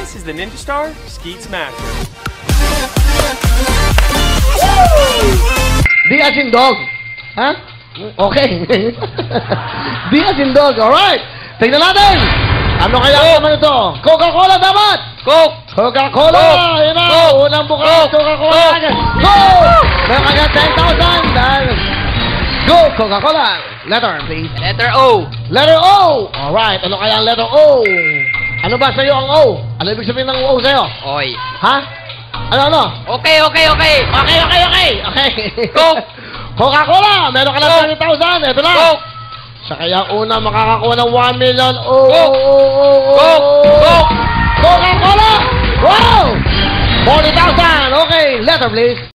This is the Ninja Star Skeet Smasher. D as in dog. Ha? Okay. D as in dog. Alright. Tingnan natin. Ano kaya naman ito? Coca-Cola dapat! Coke! Coca-Cola! Yun na! Unang bukas! Coca-Cola! Go! Meron kagad 10,000 dahil... Go! Coca-Cola! Letter, please. Letter O. Letter O! Alright. Ano kaya ang letter O? Ano ba sa'yo ang O? Ano ibig sabihin ng O sa'yo? Oy. Ha? Ano? Okay. Okay. Coke! Coca-Cola! Meron ka lang 30,000. Ito na. Coke! Siya kaya una makakakuha ng 1 million. Coke! Coca-Cola! Wow! 40,000. Okay. Letter, please.